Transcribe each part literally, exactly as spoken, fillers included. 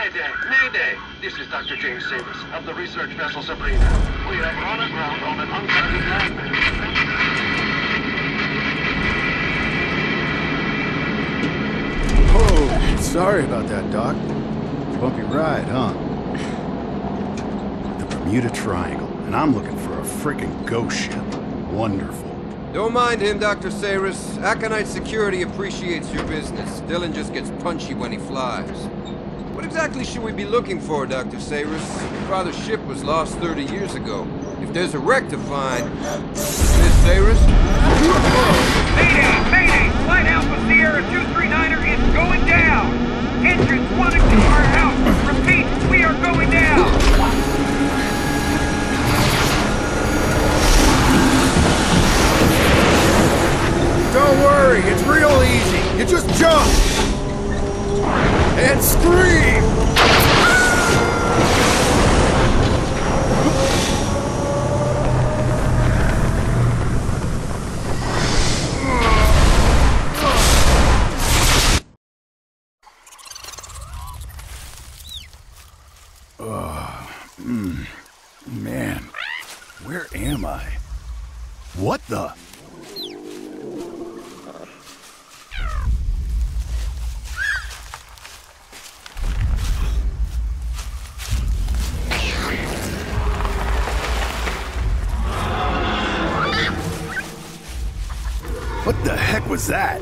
Mayday! Mayday! This is Doctor James Samus of the research vessel Sabrina. We have run aground on an uncharted landmass. Oh, sorry about that, Doc. Bumpy ride, huh? The Bermuda Triangle, and I'm looking for a frickin' ghost ship. Wonderful. Don't mind him, Doctor Sayris. Aconite Security appreciates your business. Dylan just gets punchy when he flies. What exactly should we be looking for, Doctor Sayris? Your father's ship was lost thirty years ago. If there's a wreck to find... Miss Sayris? Mayday! Mayday! Flight Alpha Sierra two three niner is going down! Engines one and two are out! Repeat, we are going down! Don't worry, it's real easy. You just jump and scream. Oh, mm, man, where am I? What the? What the heck was that?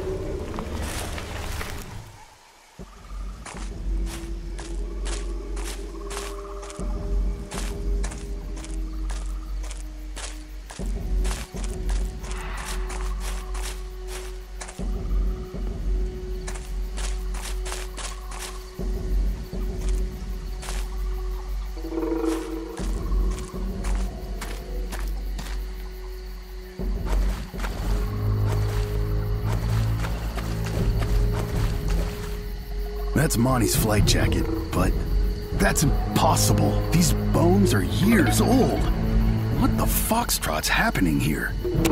That's Monty's flight jacket, but that's impossible. These bones are years old. What the foxtrot's happening here?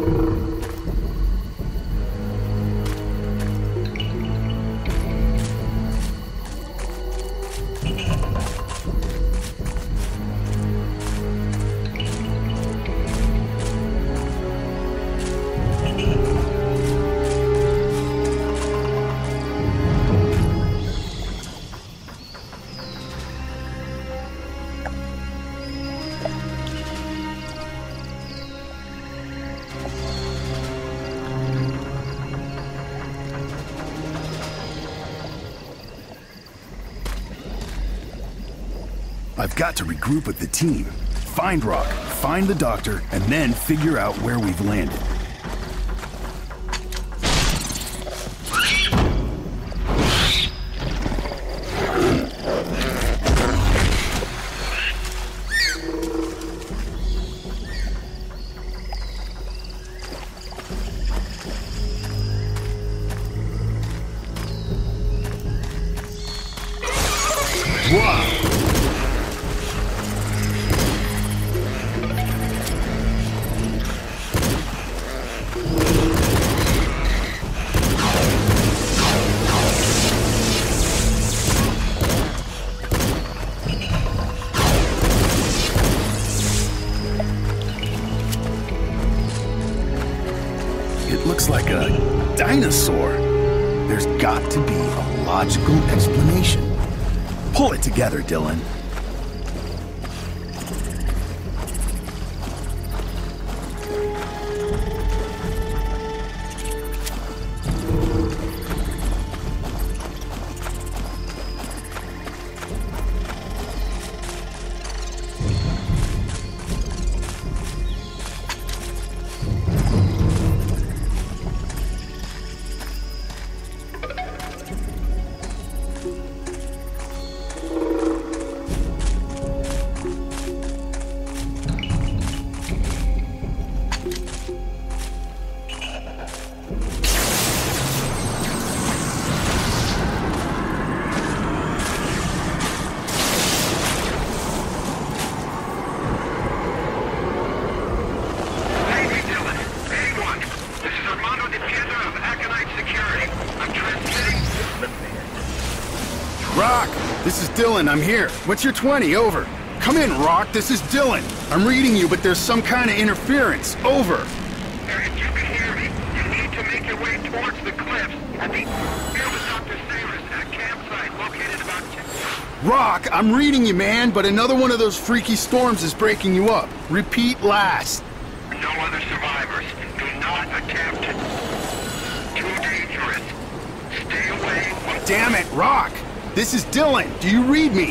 I've got to regroup with the team. Find Rock, find the doctor, and then figure out where we've landed. Wow! Looks like a dinosaur. There's got to be a logical explanation. Pull it together, Dylan. this is Dylan. I'm here. What's your twenty? Over. Come in, Rock. This is Dylan. I'm reading you, but there's some kind of interference. Over. If you can hear me, you need to make your way towards the cliffs. I mean, here was Doctor Sayers at a campsite located about ten... Rock, I'm reading you, man, but another one of those freaky storms is breaking you up. Repeat last. No other survivors. Do not attempt it. Too dangerous. Stay away from... Damn it, Rock! This is Dylan. Do you read me?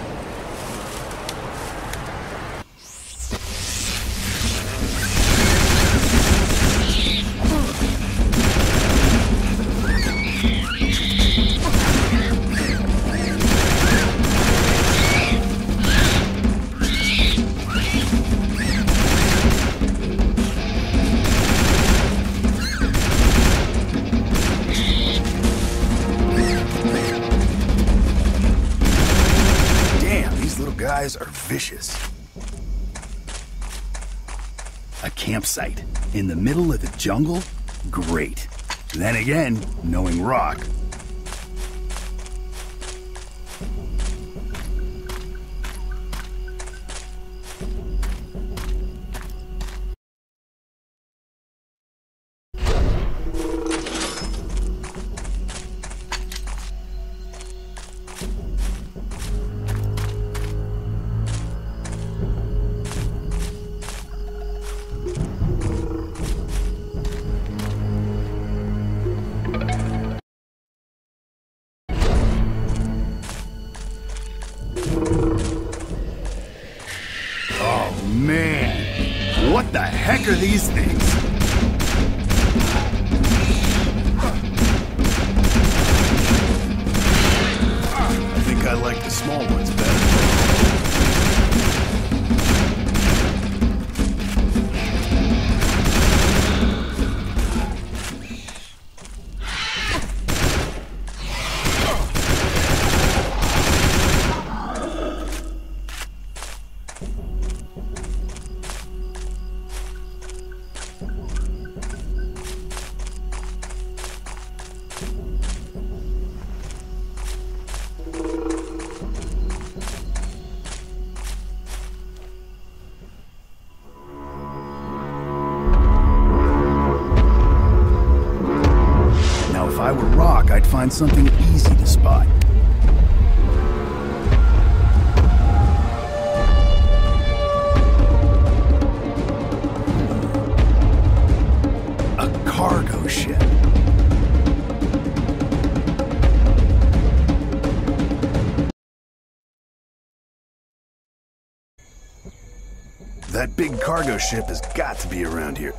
Are vicious. A campsite in the middle of the jungle? Great. Then again, knowing Rock. What the heck are these things? I think I like the small ones better. If I were Rock, I'd find something easy to spot. A cargo ship. That big cargo ship has got to be around here.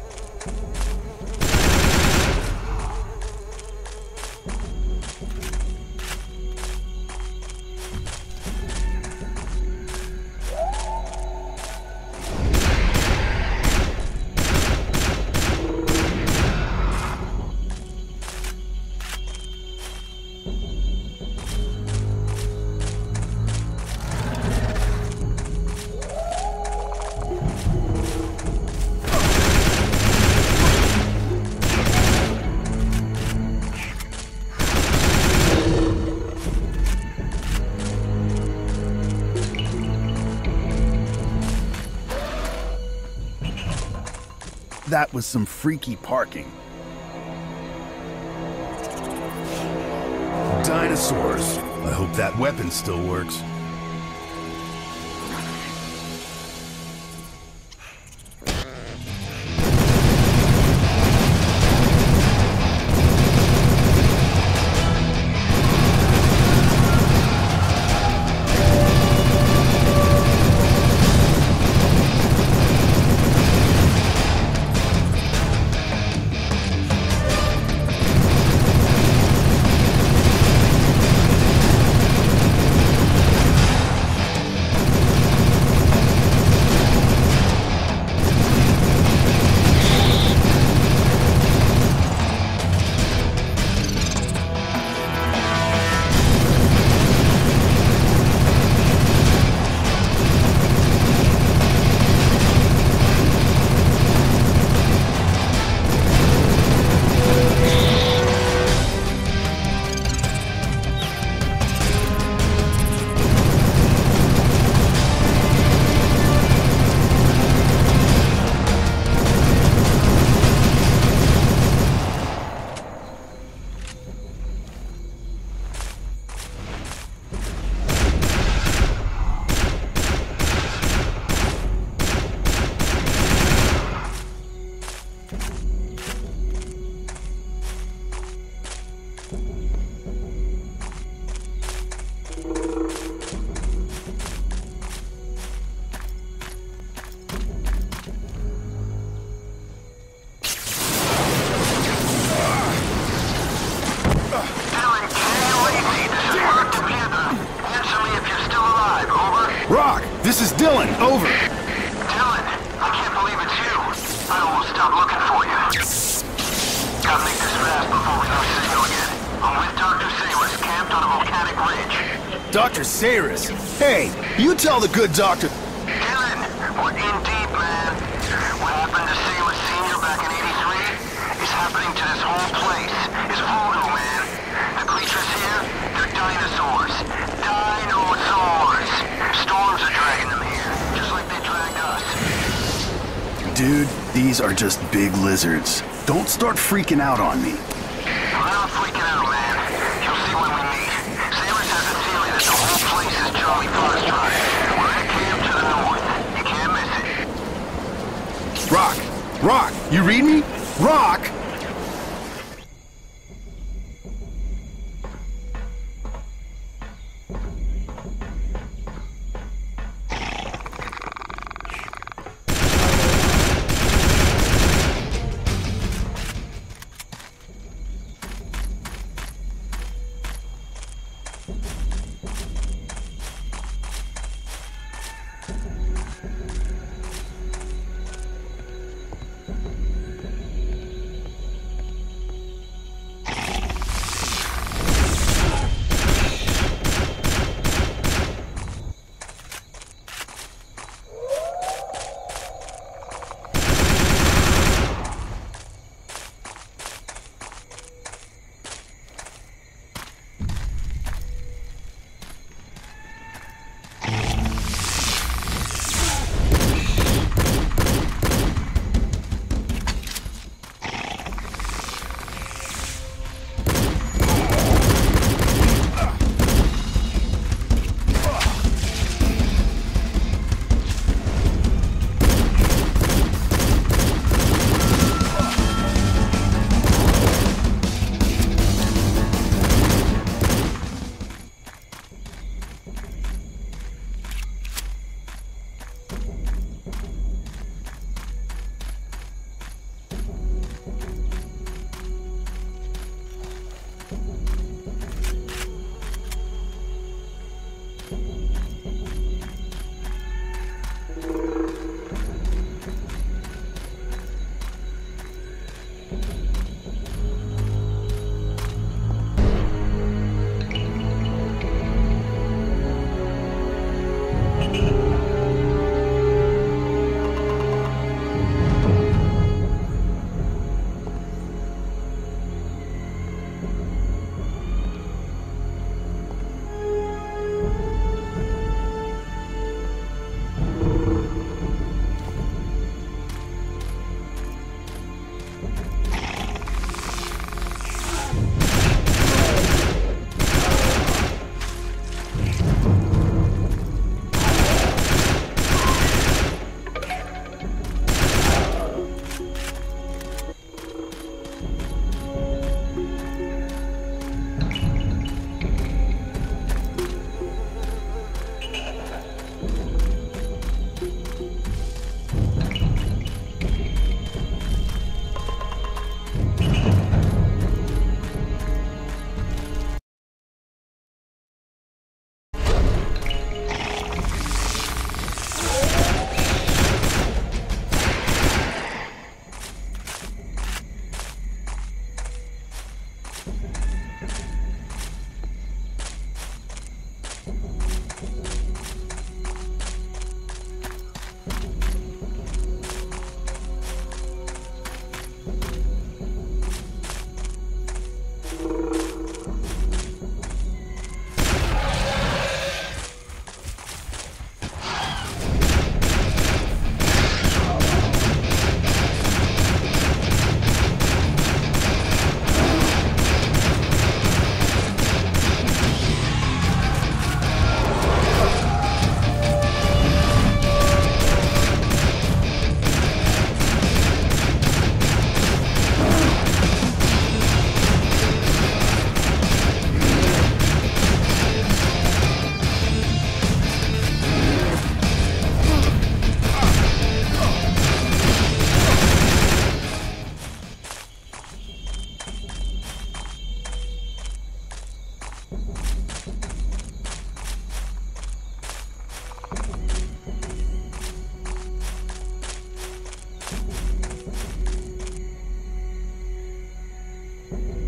That was some freaky parking. Dinosaurs. I hope that weapon still works. Rock, this is Dylan. Over. Dylan, I can't believe it's you. I almost stopped looking for you. Gotta make this fast before we lose signal again. I'm with Doctor Sayers, camped on a volcanic ridge. Doctor Sayers. Hey, you tell the good doctor. Dylan, we're in deep, man. What happened to Sayers Senior back in eighty-three is happening to this whole place. It's voodoo, man. The creatures here, they're dinosaurs. Dinosaurs! Storms are dragging them here, just like they dragged us. Dude, these are just big lizards. Don't start freaking out on me. I'm not freaking out, man. You'll see when we meet. Sayers has a theory that the whole place is Charlie Foxtrot. We're at camp to the north. You can't miss it. Rock! Rock! You read me? Rock!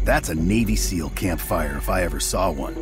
That's a Navy SEAL campfire if I ever saw one.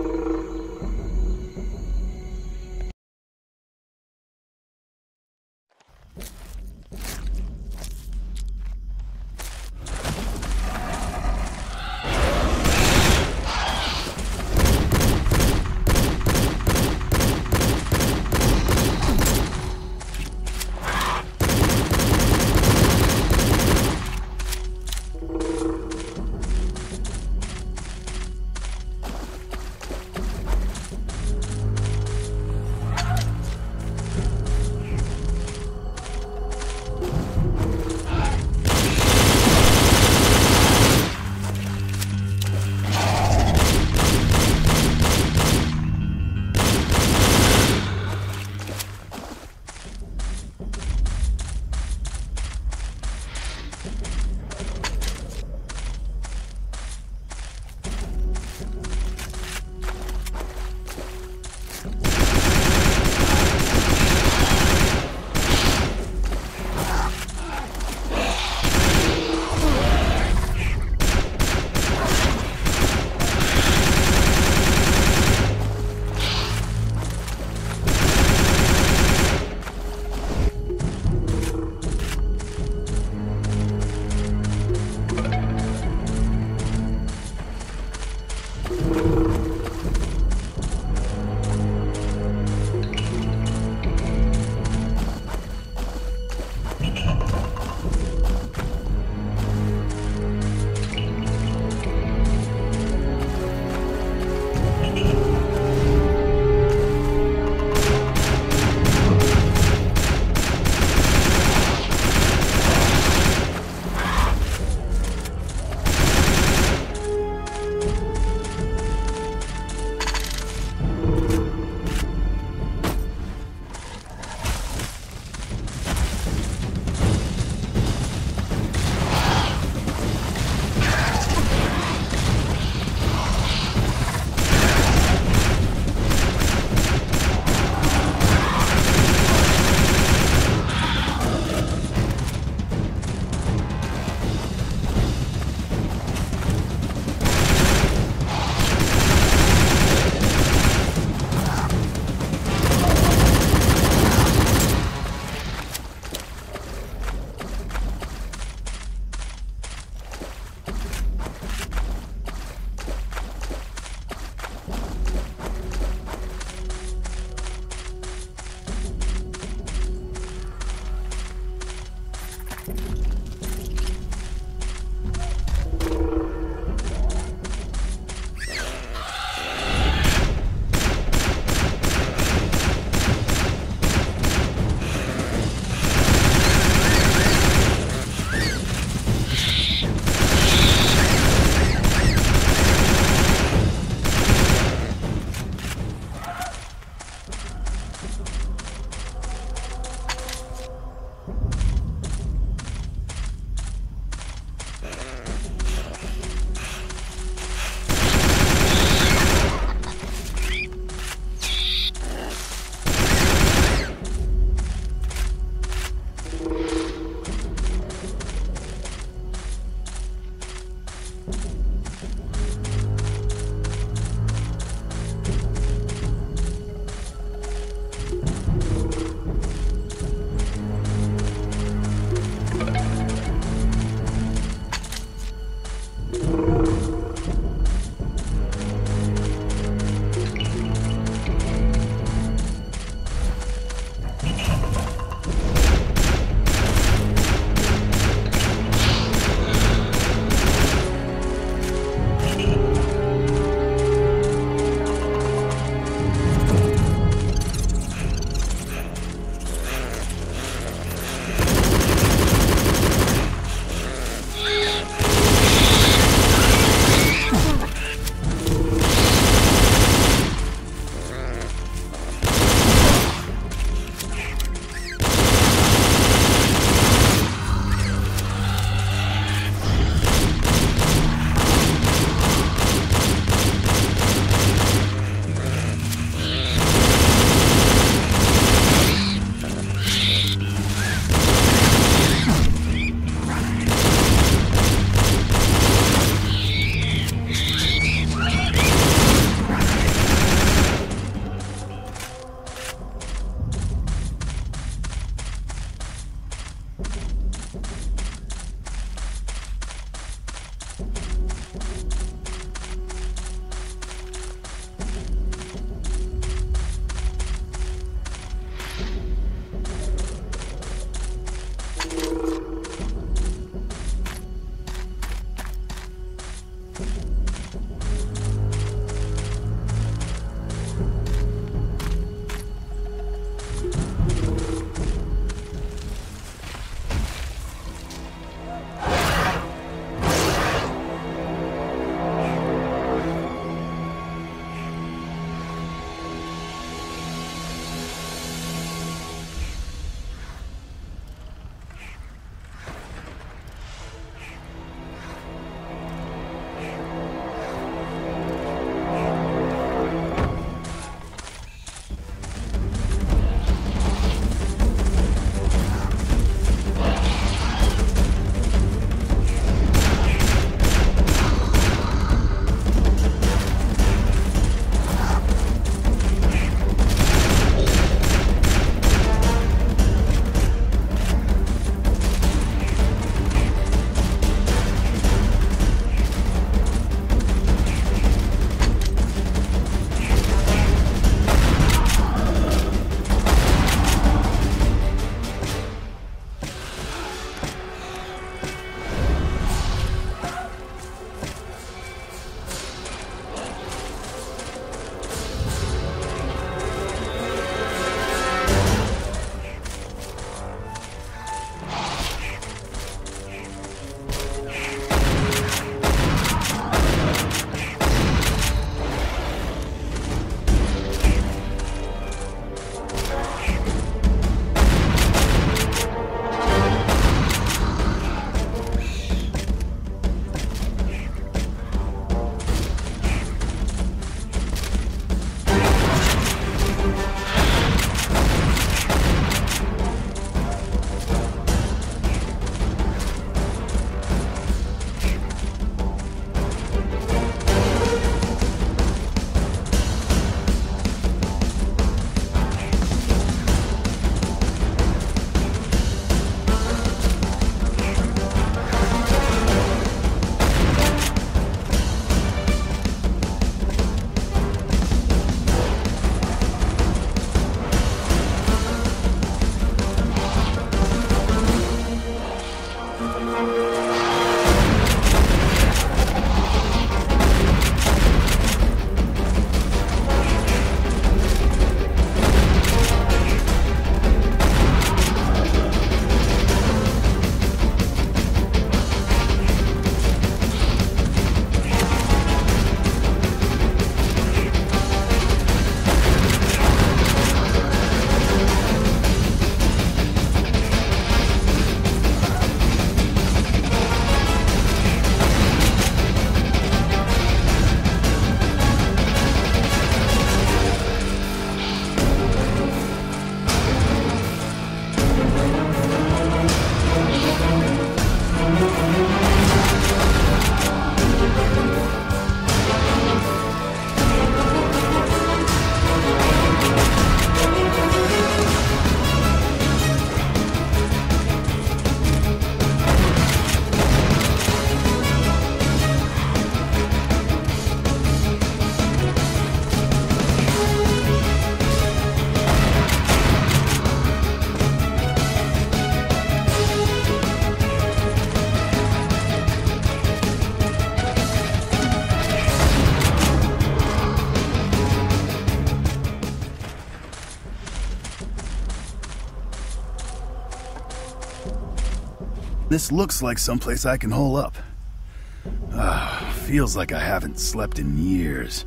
This looks like someplace I can hole up. Ah, feels like I haven't slept in years.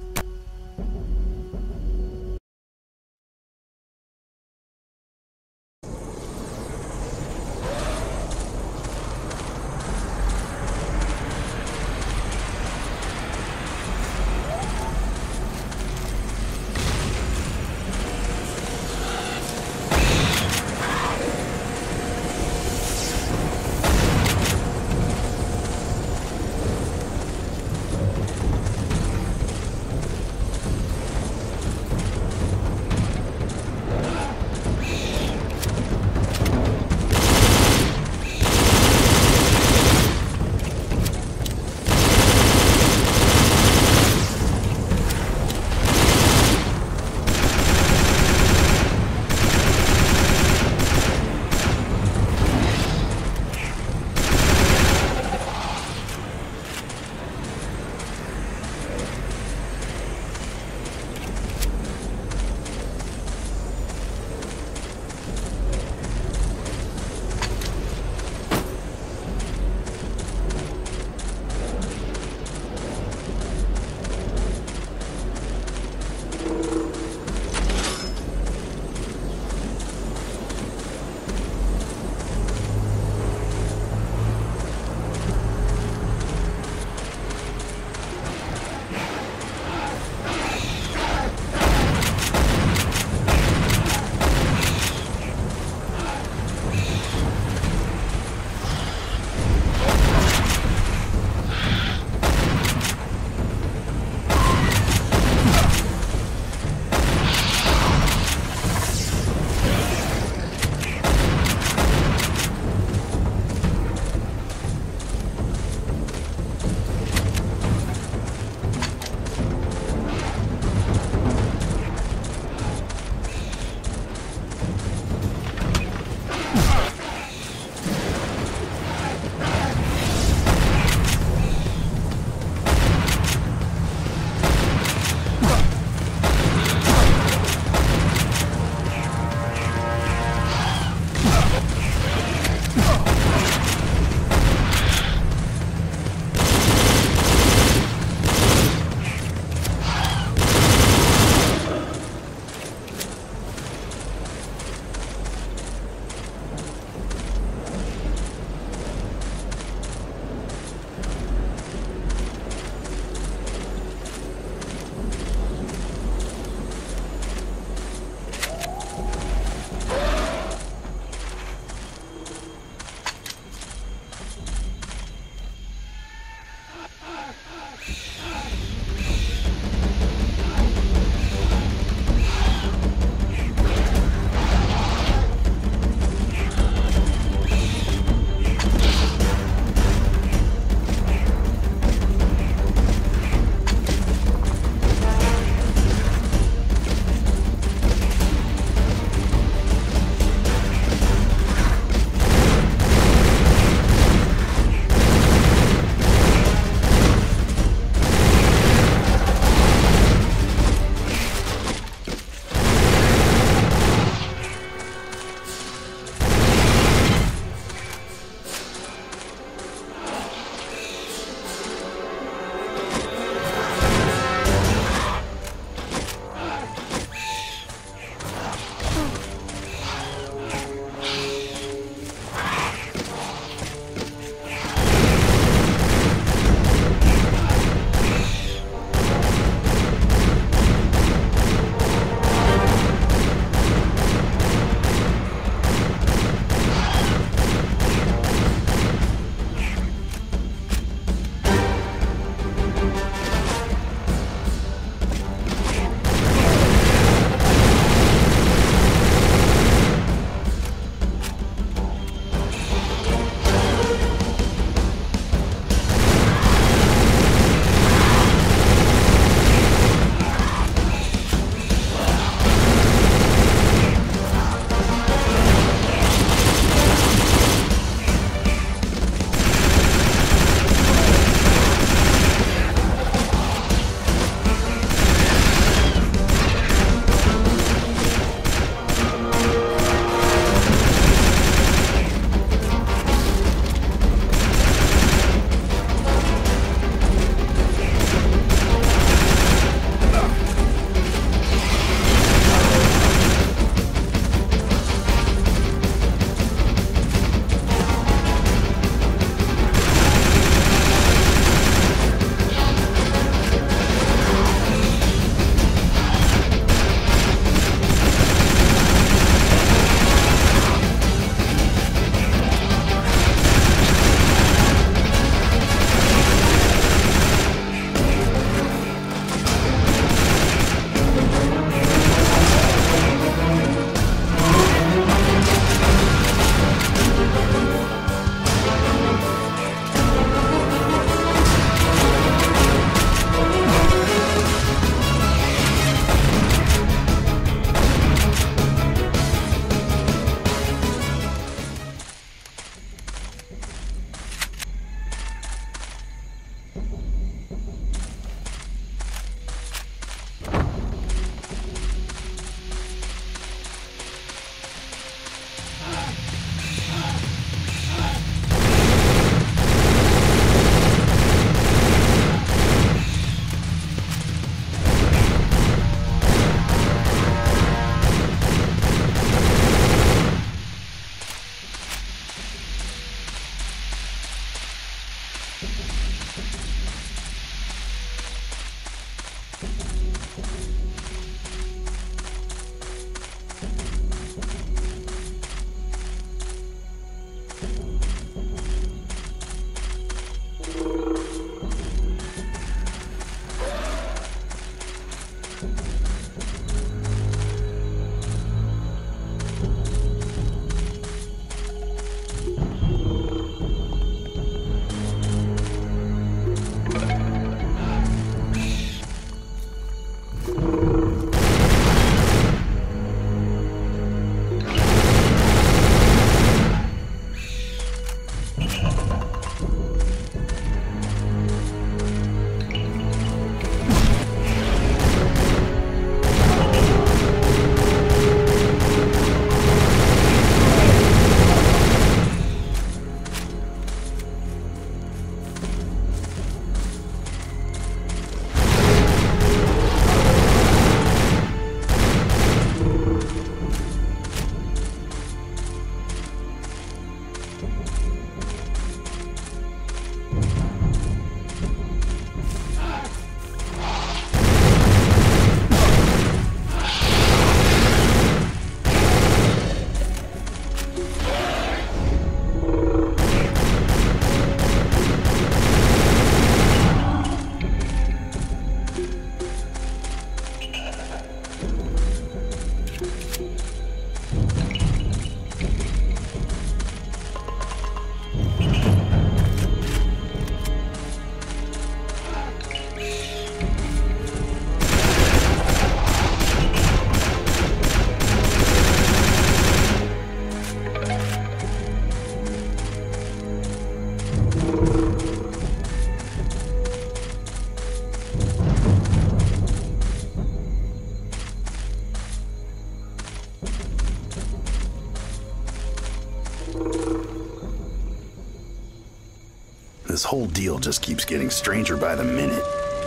This whole deal just keeps getting stranger by the minute.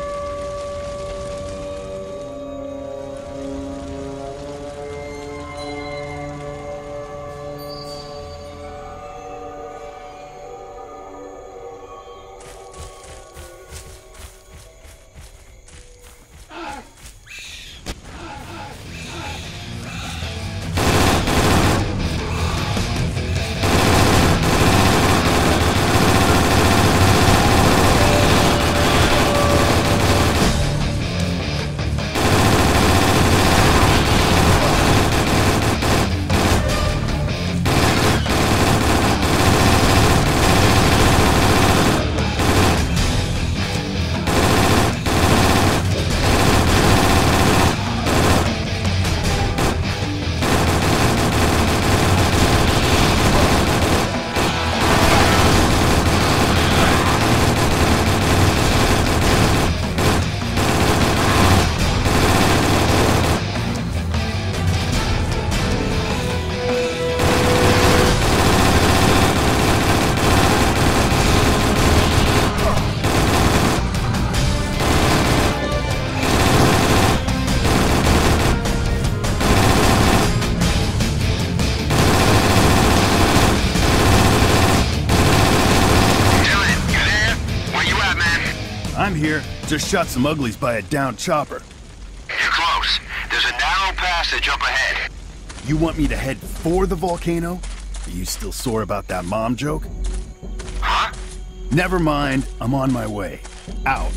I'm here. Just shot some uglies by a downed chopper. You're close. There's a narrow passage up ahead. You want me to head for the volcano? Are you still sore about that mom joke? Huh? Never mind. I'm on my way. Out.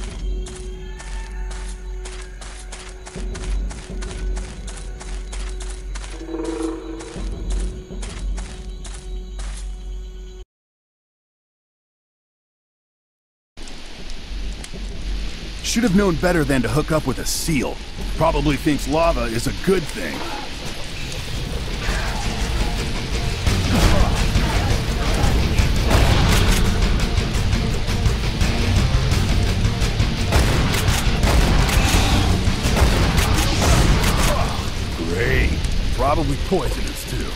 Should have known better than to hook up with a seal. Probably thinks lava is a good thing. Great. Probably poisonous too.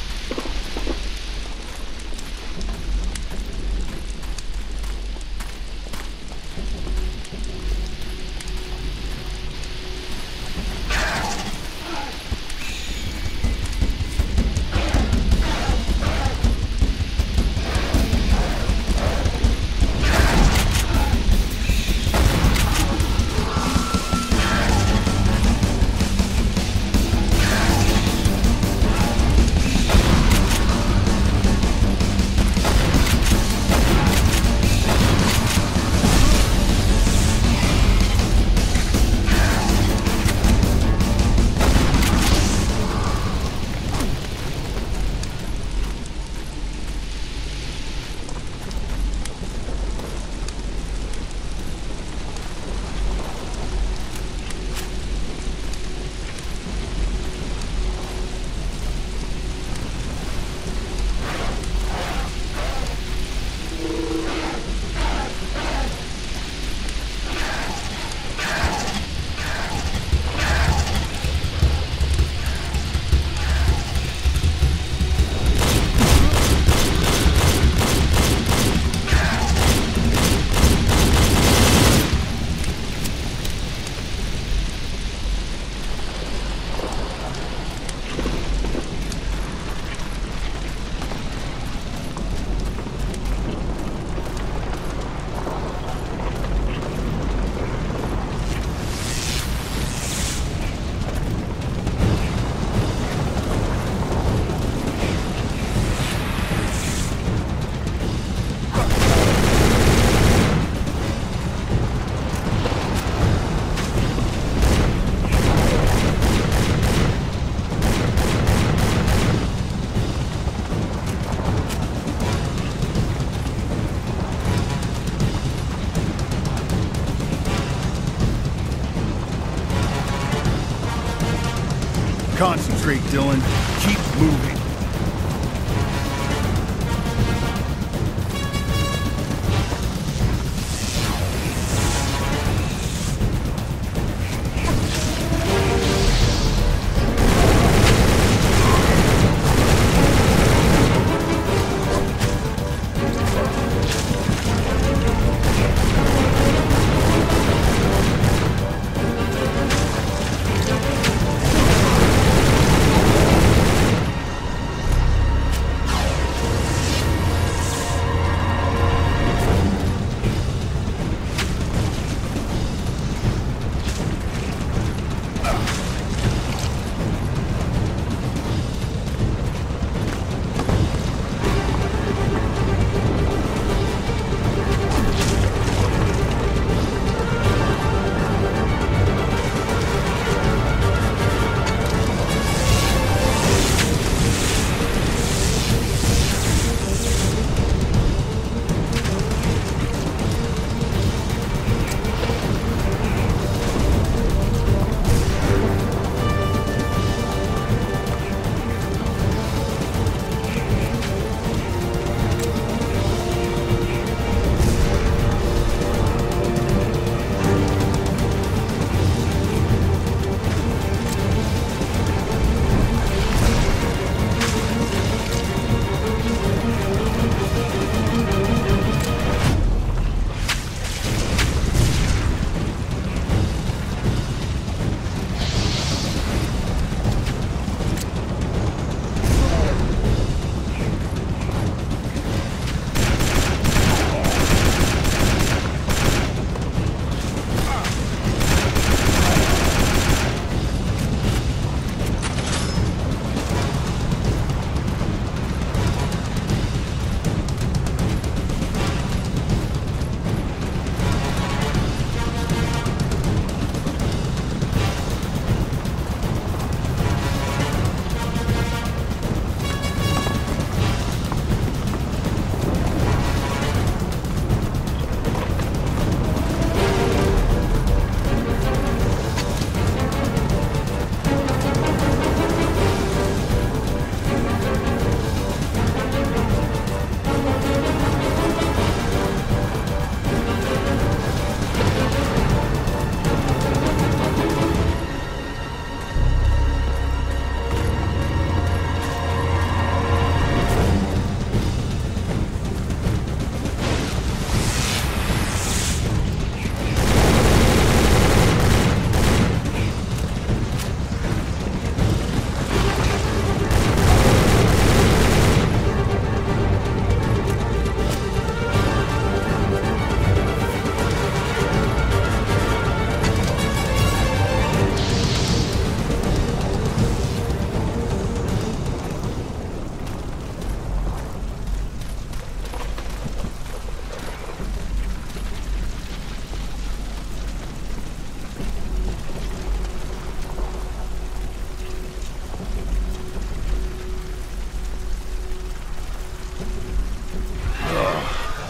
Concentrate, Dylan. Keep moving.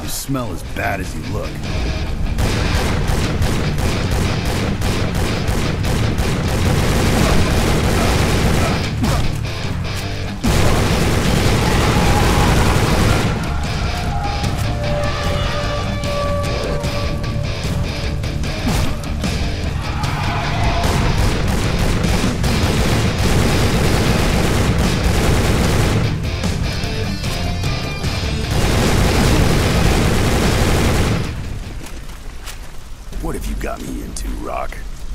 smell as bad as you look. What have you got me into, Rock?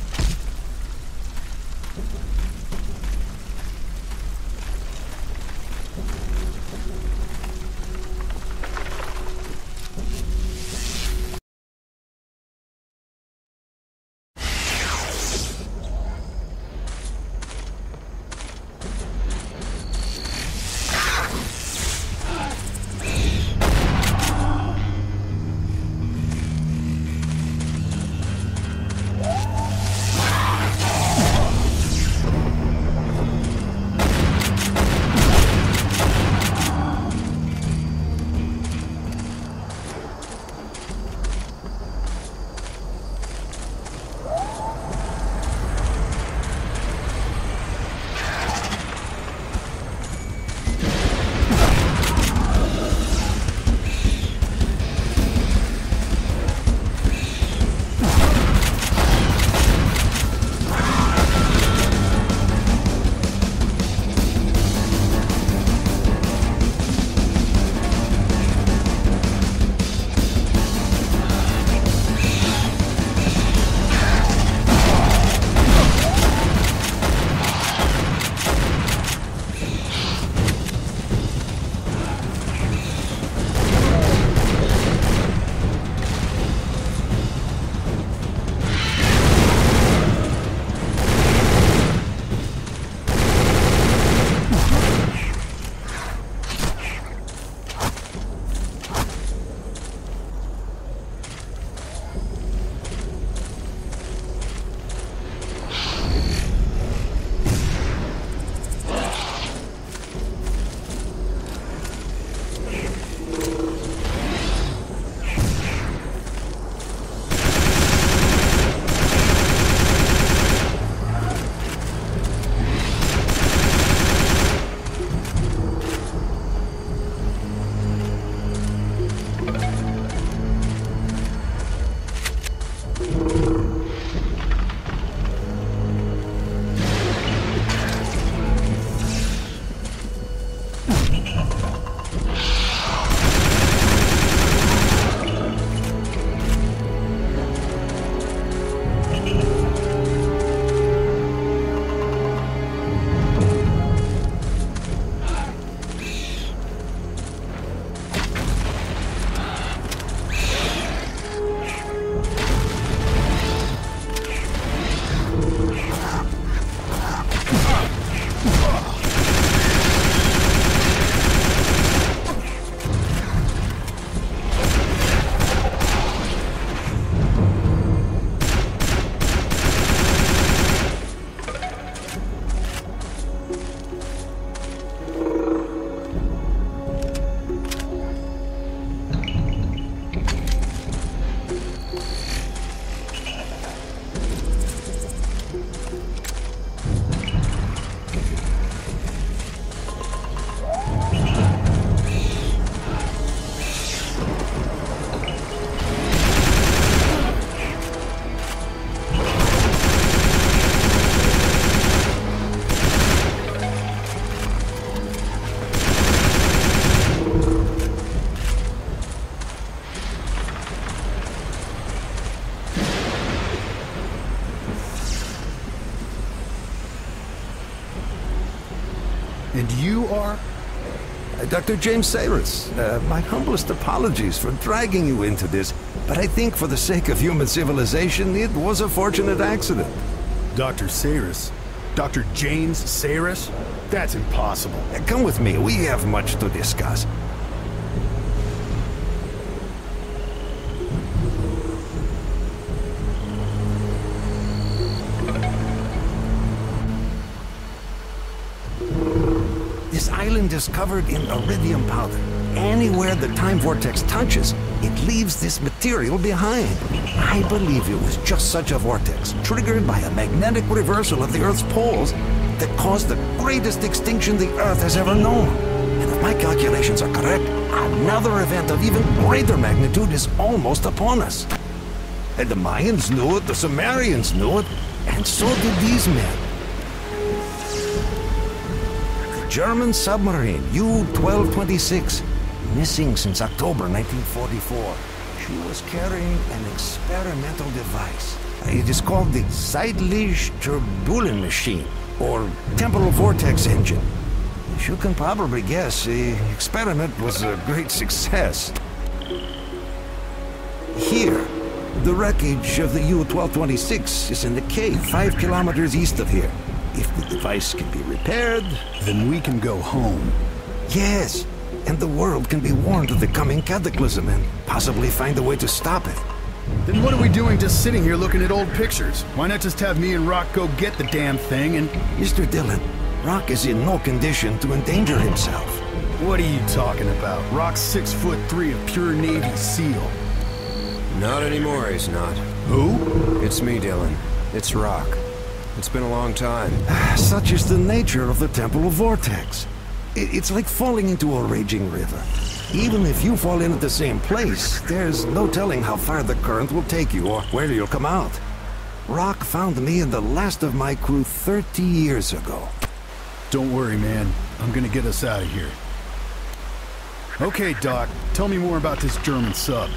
And you are? Uh, Doctor James Sayers, uh, my humblest apologies for dragging you into this, but I think for the sake of human civilization, it was a fortunate accident. Doctor Sayers? Doctor James Sayers? That's impossible. Uh, come with me, we have much to discuss. This island is covered in iridium powder. anywhere the time vortex touches, it leaves this material behind. I believe it was just such a vortex, triggered by a magnetic reversal of the Earth's poles, that caused the greatest extinction the Earth has ever known. And if my calculations are correct, another event of even greater magnitude is almost upon us. And the Mayans knew it, the Sumerians knew it, and so did these men. The German submarine U twelve twenty-six, missing since October nineteen forty-four. She was carrying an experimental device. It is called the Seitlich Turbulent Machine, or Temporal Vortex Engine. As you can probably guess, the experiment was a great success. Here, the wreckage of the U twelve twenty-six is in the cave five kilometers east of here. If the device can be repaired... Then we can go home. Yes, and the world can be warned of the coming cataclysm and possibly find a way to stop it. Then what are we doing just sitting here looking at old pictures? Why not just have me and Rock go get the damn thing and... Mister Dillon, Rock is in no condition to endanger himself. What are you talking about? Rock's six foot three of pure Navy SEAL. Not anymore, he's not. Who? It's me, Dylan. It's Rock. It's been a long time. Such is the nature of the temporal vortex. It's like falling into a raging river. Even if you fall in at the same place, there's no telling how far the current will take you or where you'll come out. Rock found me and the last of my crew thirty years ago. Don't worry, man. I'm gonna get us out of here. Okay, Doc. Tell me more about this German sub.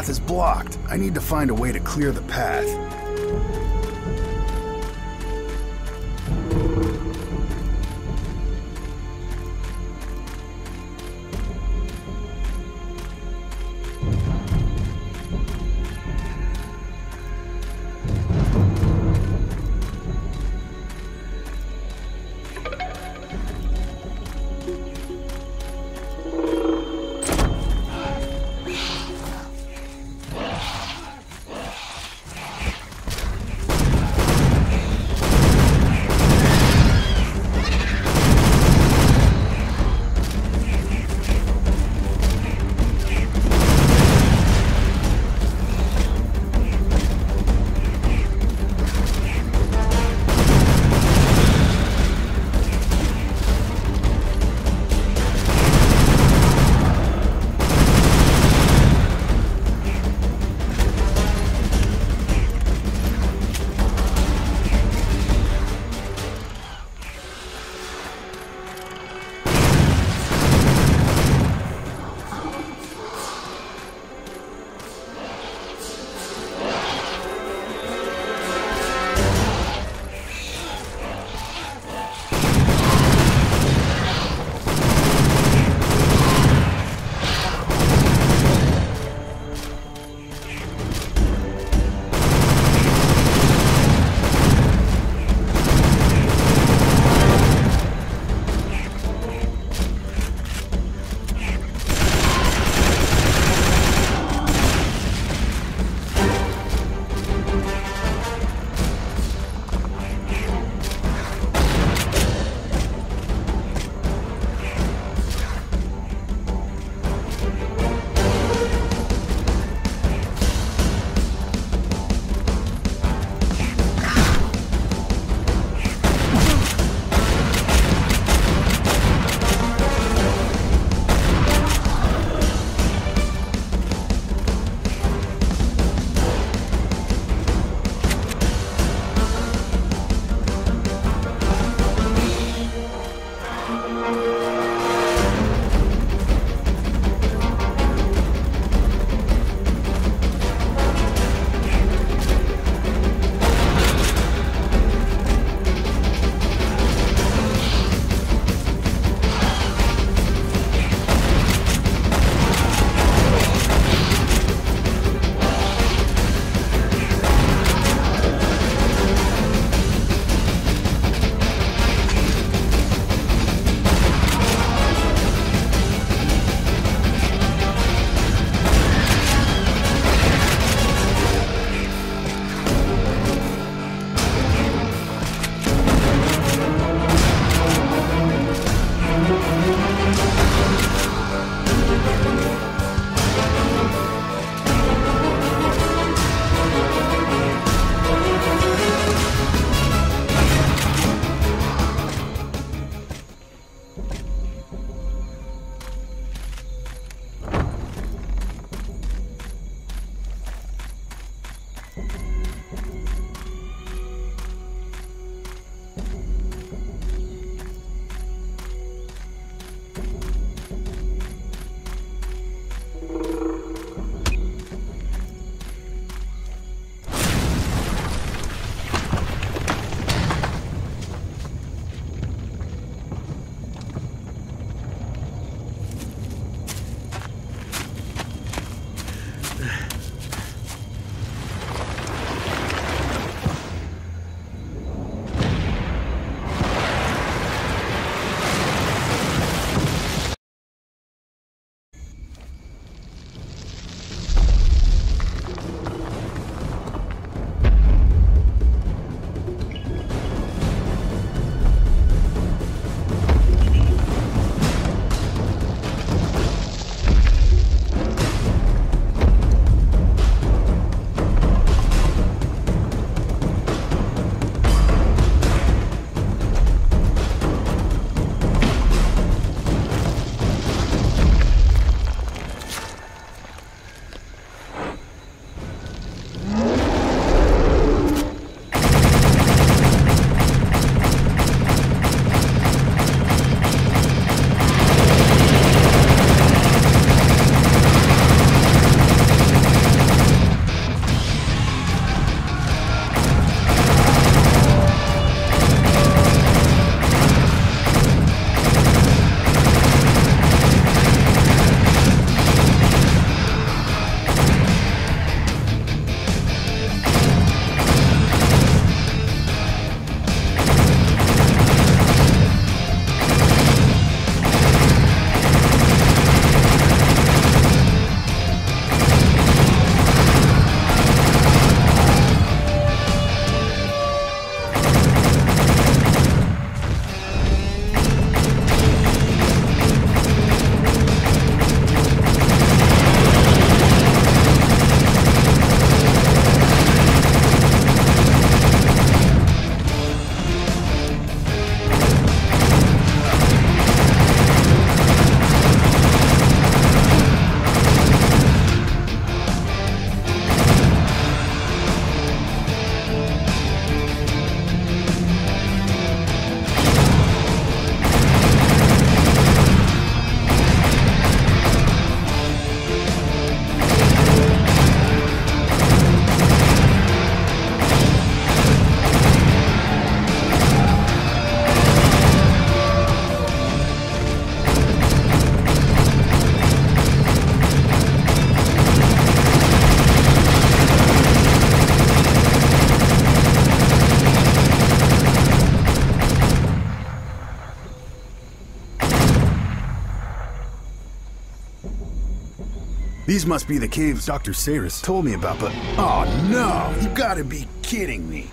path is blocked. I need to find a way to clear the path. These must be the caves Doctor Sayers told me about, but... Oh no! You gotta be kidding me!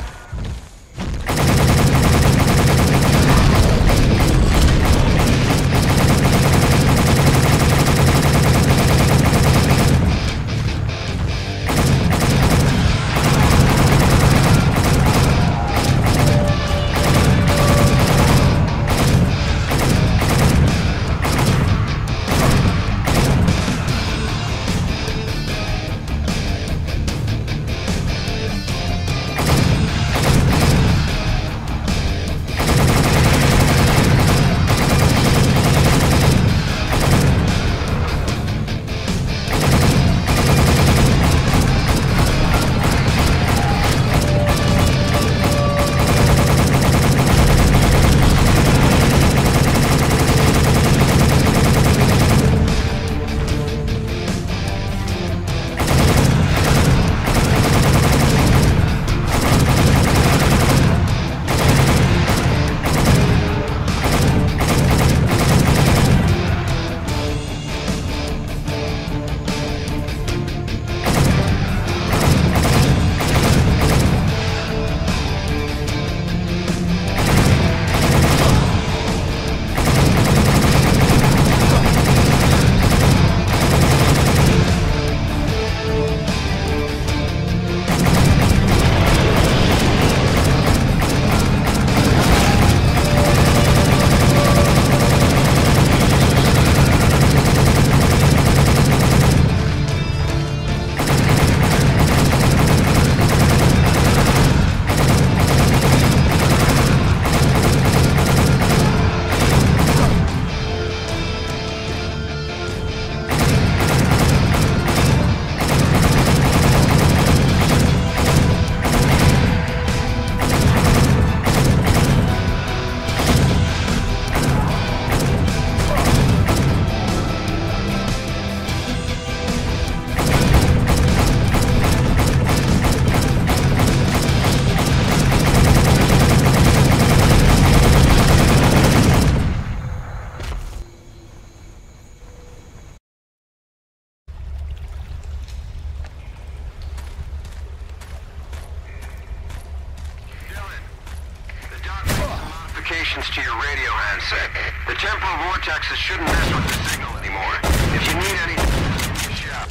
To your radio handset. The temporal vortexes shouldn't mess with the signal anymore. If you need anything, give me a shout.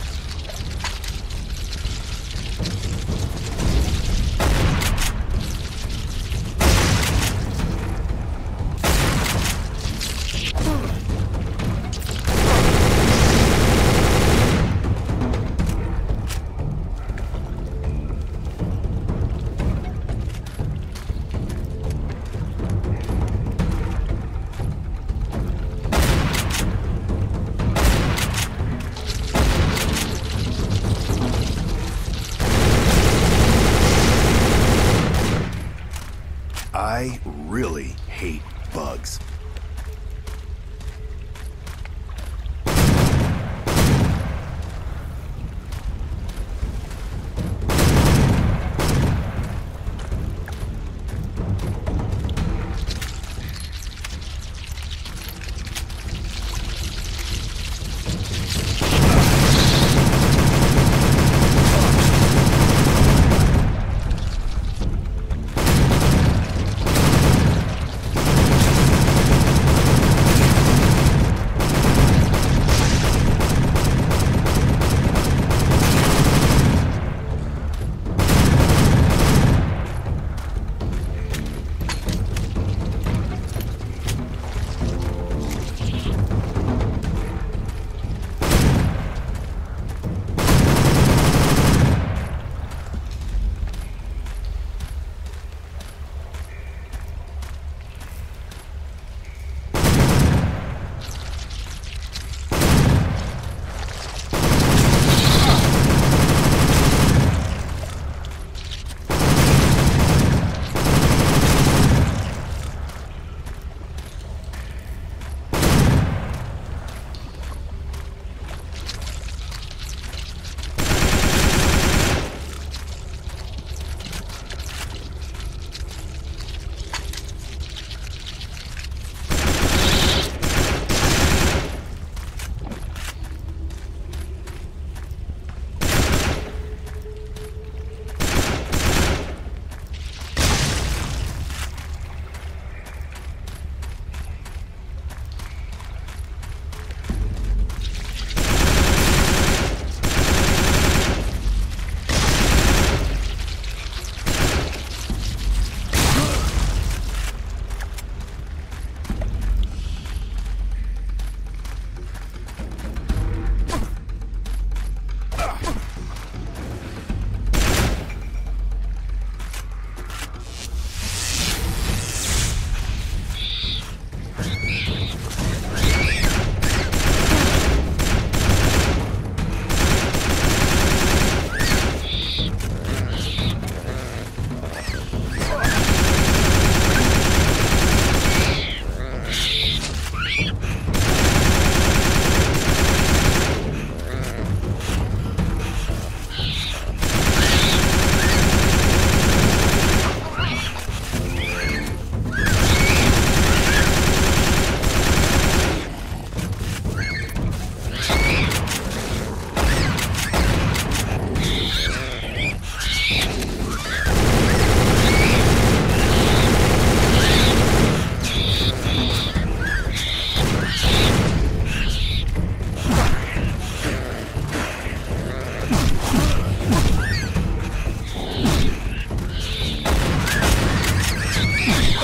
I really hate bugs.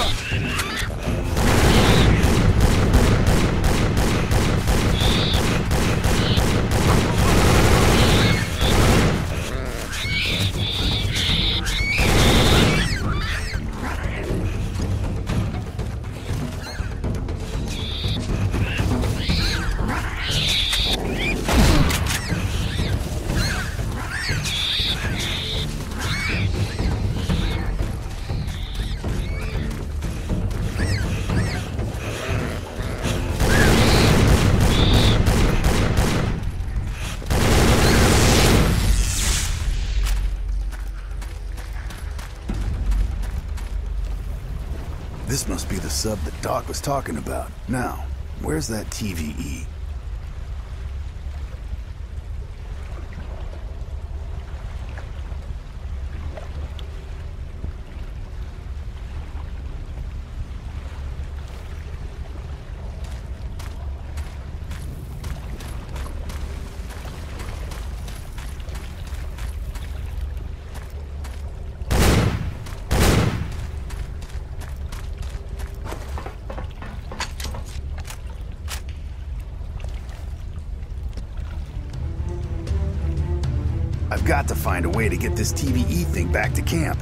This must be the sub that Doc was talking about. Now, where's that T V E? I've got to find a way to get this T V E thing back to camp.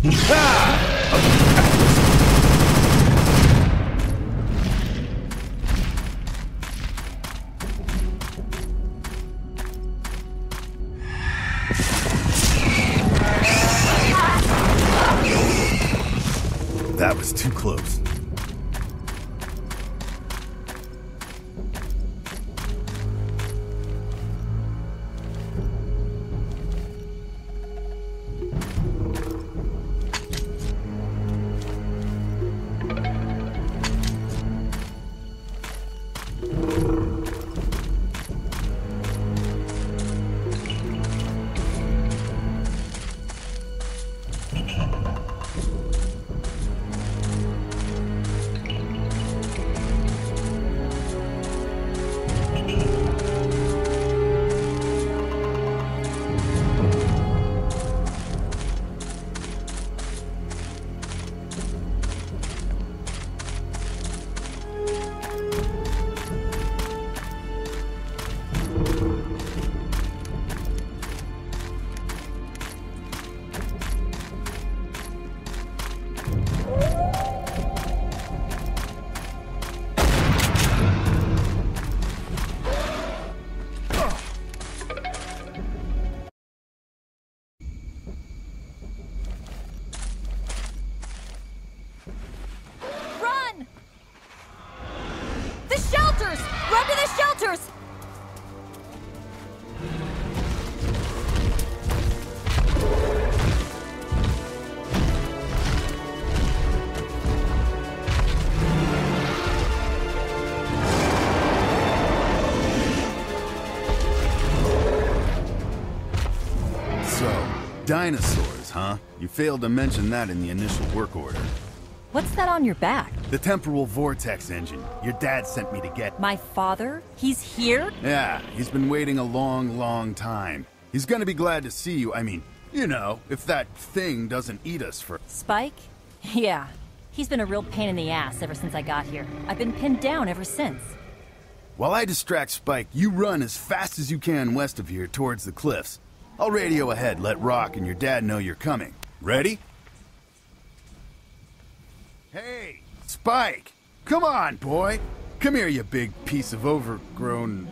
That was too close. Dinosaurs, huh? You failed to mention that in the initial work order. What's that on your back? The temporal vortex engine. Your dad sent me to get... My father? He's here? Yeah, he's been waiting a long, long time. He's gonna be glad to see you. I mean, you know, if that thing doesn't eat us for... Spike? Yeah. He's been a real pain in the ass ever since I got here. I've been pinned down ever since. While I distract Spike, you run as fast as you can west of here towards the cliffs. I'll radio ahead, let Rock and your dad know you're coming. Ready? Hey, Spike! Come on, boy! Come here, you big piece of overgrown...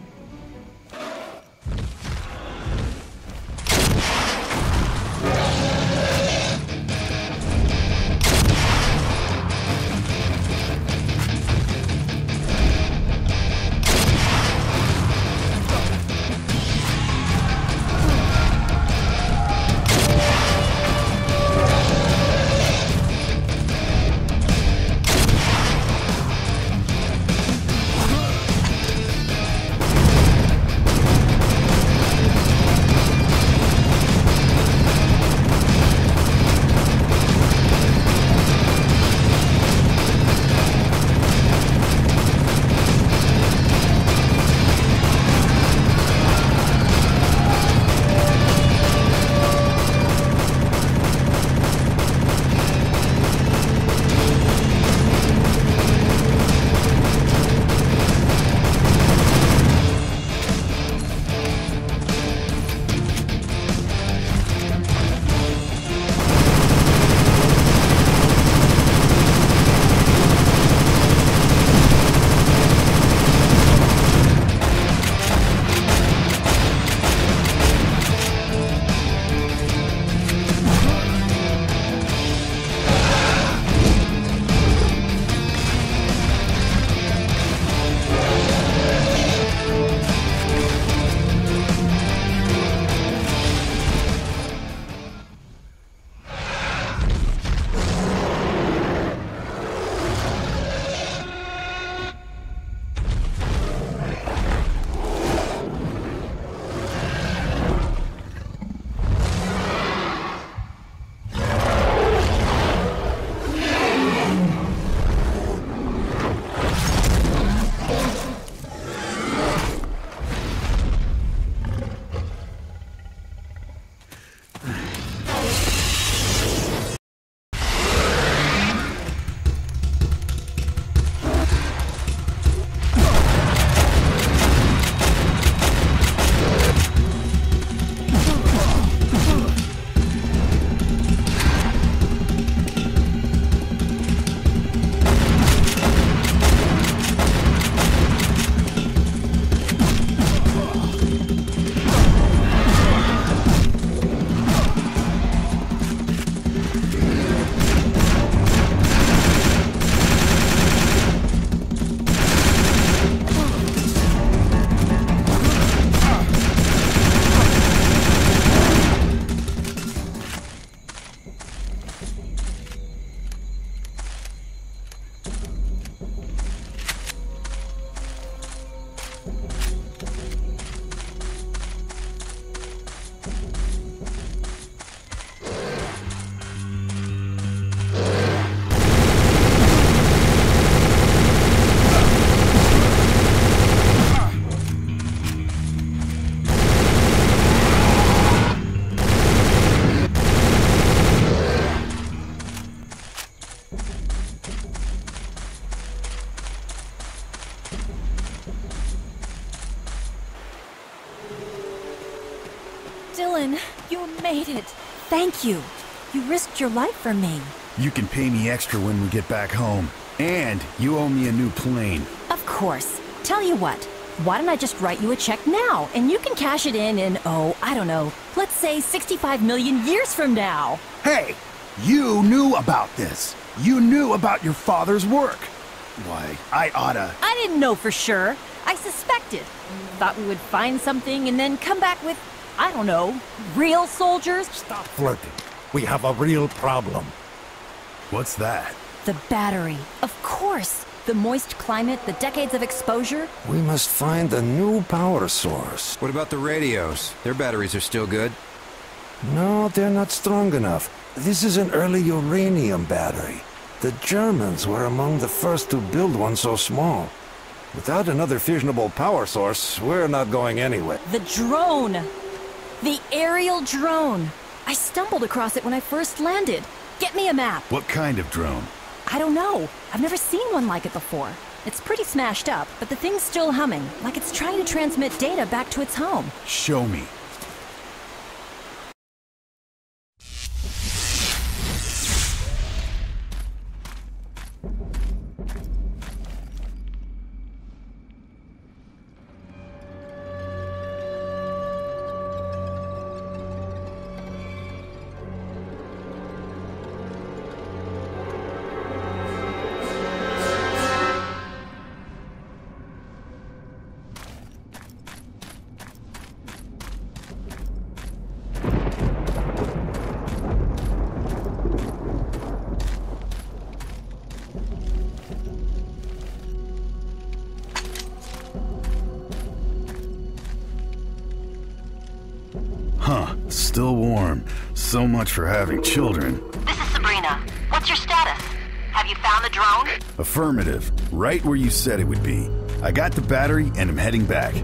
made it. Thank you. You risked your life for me. You can pay me extra when we get back home. And you owe me a new plane. Of course. Tell you what, why don't I just write you a check now, and you can cash it in in, oh, I don't know, let's say sixty-five million years from now. Hey, you knew about this. You knew about your father's work. Why, I oughta... I didn't know for sure. I suspected. Thought we would find something and then come back with, I don't know, real soldiers? Stop flirting. We have a real problem. What's that? The battery. Of course. The moist climate, the decades of exposure. We must find a new power source. What about the radios? Their batteries are still good. No, they're not strong enough. This is an early uranium battery. The Germans were among the first to build one so small. Without another fissionable power source, we're not going anywhere. The drone. The aerial drone. I stumbled across it when I first landed. Get me a map. What kind of drone? I don't know. I've never seen one like it before. It's pretty smashed up, but the thing's still humming, like it's trying to transmit data back to its home. Show me. Huh, still warm. So much for having children. This is Sabrina. What's your status? Have you found the drone? Affirmative. Right where you said it would be. I got the battery and I'm heading back.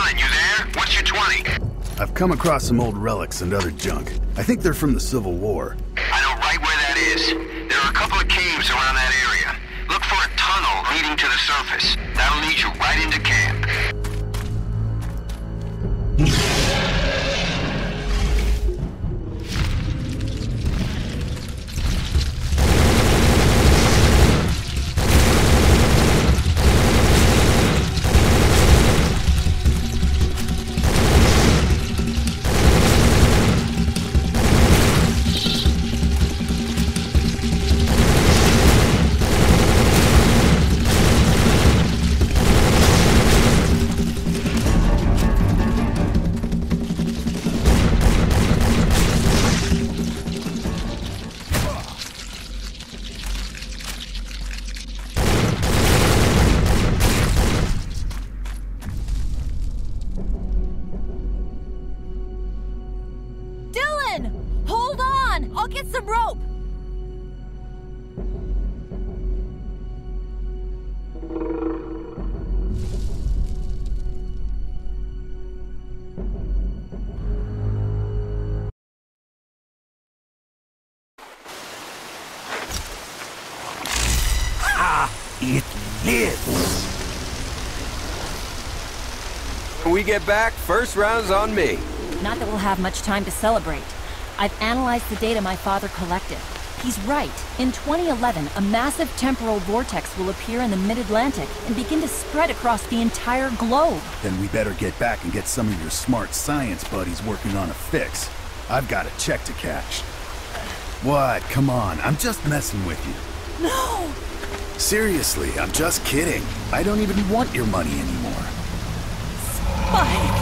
Dylan, you there? What's your twenty? I've come across some old relics and other junk. I think they're from the Civil War. I know right where that is. There are a couple of caves around that area. Look for a tunnel leading to the surface. That'll lead you right into camp. Hold on! I'll get some rope! Ah, it lives! When we get back, first round's on me. Not that we'll have much time to celebrate. I've analyzed the data my father collected. He's right. In twenty eleven, a massive temporal vortex will appear in the mid-Atlantic and begin to spread across the entire globe. Then we better get back and get some of your smart science buddies working on a fix. I've got a check to cash. What? Come on, I'm just messing with you. No! Seriously, I'm just kidding. I don't even want your money anymore. Spike!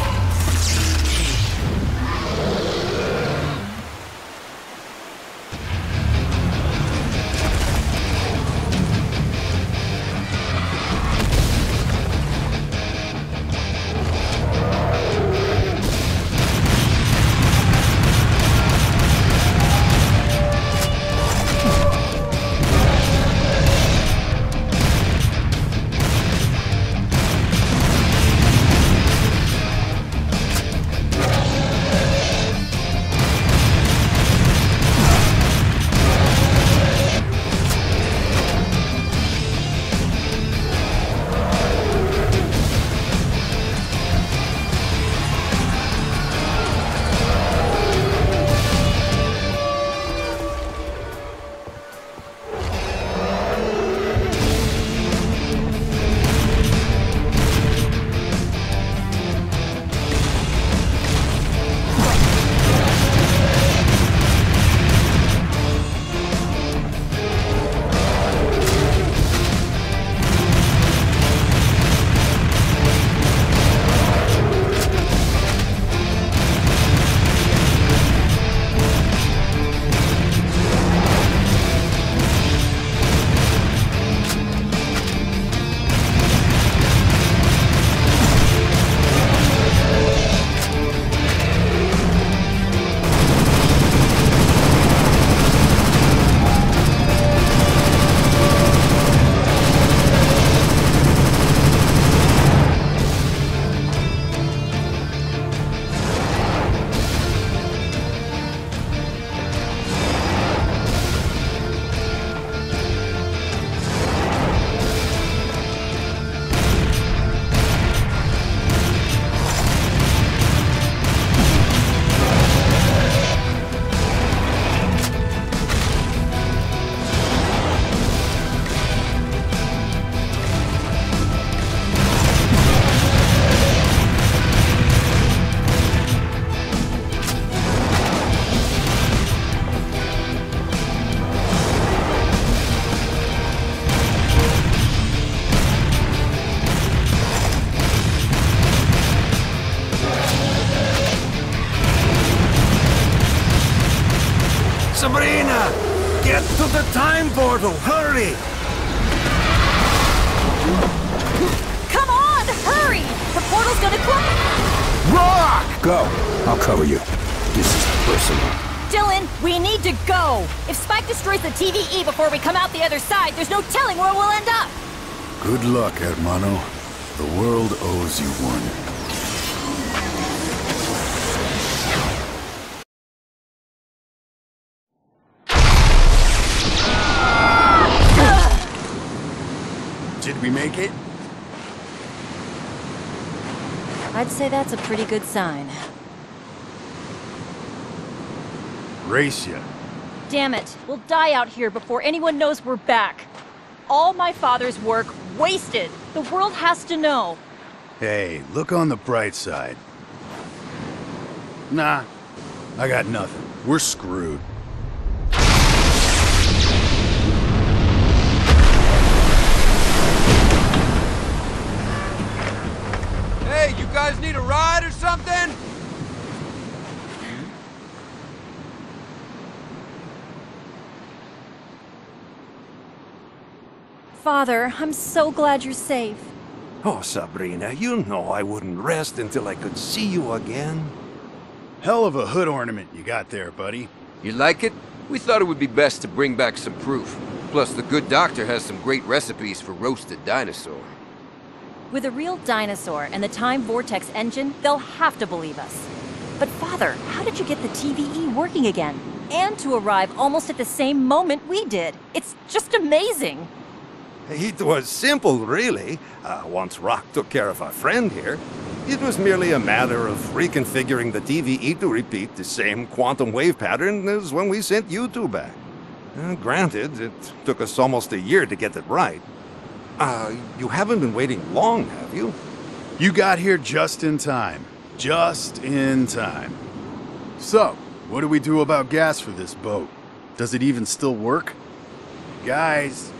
Sabrina! Get to the time portal! Hurry! Come on! Hurry! The portal's gonna close! Rock! Go! I'll cover you. This is personal. Dylan, we need to go! If Spike destroys the T V E before we come out the other side, there's no telling where we'll end up! Good luck, hermano. The world owes you one. make it? I'd say that's a pretty good sign. Race ya. Damn it, we'll die out here before anyone knows we're back. All my father's work wasted. The world has to know. Hey, look on the bright side. Nah, I got nothing. We're screwed. Hey, you guys need a ride or something? Father, I'm so glad you're safe. Oh, Sabrina, you know I wouldn't rest until I could see you again. Hell of a hood ornament you got there, buddy. You like it? We thought it would be best to bring back some proof. Plus, the good doctor has some great recipes for roasted dinosaur. With a real dinosaur and the time vortex engine, they'll have to believe us. But Father, how did you get the T V E working again? And to arrive almost at the same moment we did. It's just amazing. It was simple, really. Uh, once Rock took care of our friend here, it was merely a matter of reconfiguring the T V E to repeat the same quantum wave pattern as when we sent you two back. Uh, granted, it took us almost a year to get it right. Uh, you haven't been waiting long, have you? You got here just in time. Just in time. So, what do we do about gas for this boat? Does it even still work? Guys,